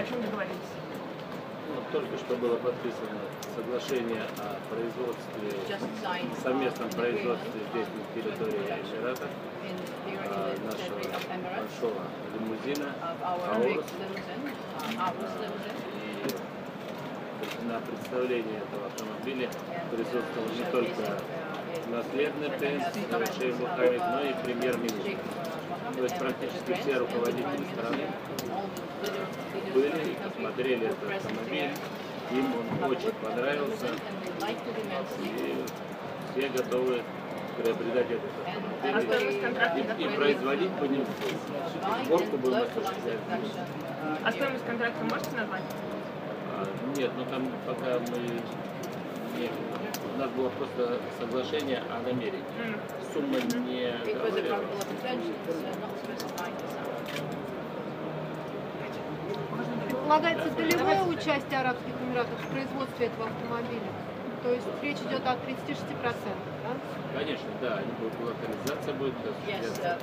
о чем договорились? Ну, только что было подписано соглашение о производстве, совместном производстве здесь на территории Эмирата нашего большого лимузина Аурус. И на представление этого автомобиля присутствовал не только наследный принц Шейх Мухаммед, но и премьер-министр. То есть практически все руководители страны были и посмотрели этот автомобиль, им он очень понравился, и все готовы приобретать этот автомобиль и производить по нему. Сборку будем осуществлять. А стоимость контракта можете назвать? Нет, ну там пока мы не... У нас было просто соглашение о намерении. Сумма не говорила. Предполагается долевое участие Арабских Эмиратов в производстве этого автомобиля? То есть речь идет о 36%, да? Конечно, да, локализация будет осуществляться.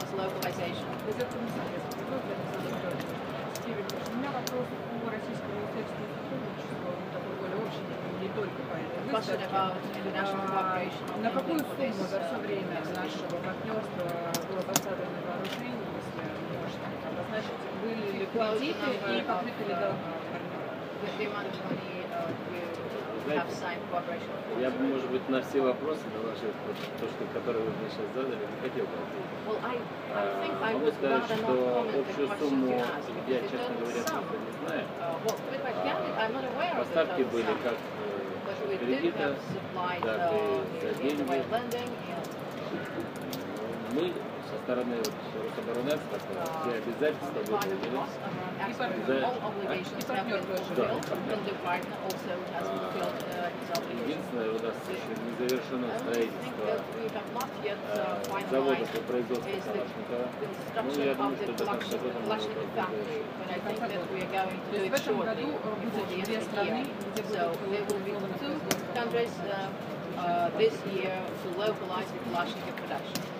У меня вопрос по российскому текстовому сотрудничеству, такой более общий, не только по этой выставке. На какую сумму за все время нашего партнерства было поставлено вооружение, если можете обозначить, были ли кредиты и покрыты ли долги партнеров? Я бы, может быть, на все вопросы, на ваши, которые вы мне сейчас задали, не хотел бы ответить. Могу сказать, что общую сумму я, честно говоря, просто не знаю. Поставки были как кредита, так и за деньги. Мы со стороны Рособоронэкспорта все обязательства выполнили. Единственное, у нас еще не завершено строительство завода по производству Калашникова. Ну, я думаю, что до конца года мы его завершим. То есть в этом году будет две страны, где будут this year to localize the Kalashnikov production.